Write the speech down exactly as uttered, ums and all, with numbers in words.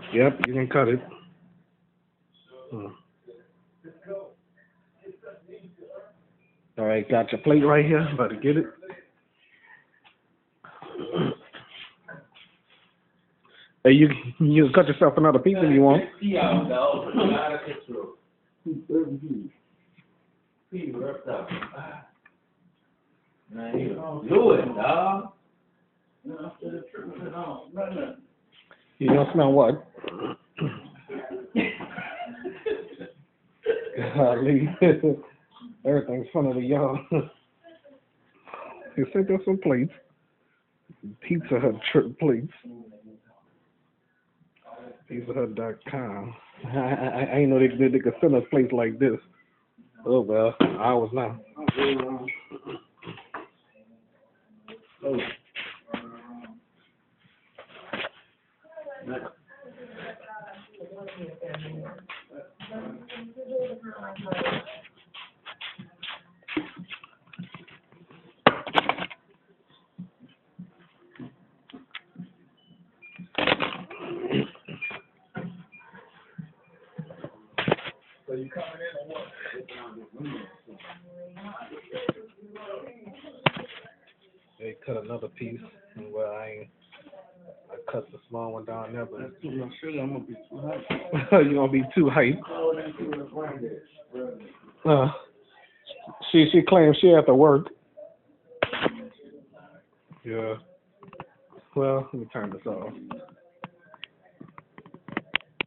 Yep, you can cut it. Hmm. All right, got your plate right here. About to get it. Hey, you you can cut yourself another piece if you want. Do it, dog. You don't smell what? Golly. Everything's funny to y'all. You sent us some plates. Pizza Hut trip plates. Pizza Hut dot com. I, I, I ain't know they, they, they could send us plates like this. Oh, well, ours now. Oh. So you coming in or what? They cut another piece. Well, I ain't. I cut the small one down there, but that's too much sugar. I'm gonna be too hype. You're gonna be too hype. Uh, she she claims she had to work. Yeah. Well, let me turn this off.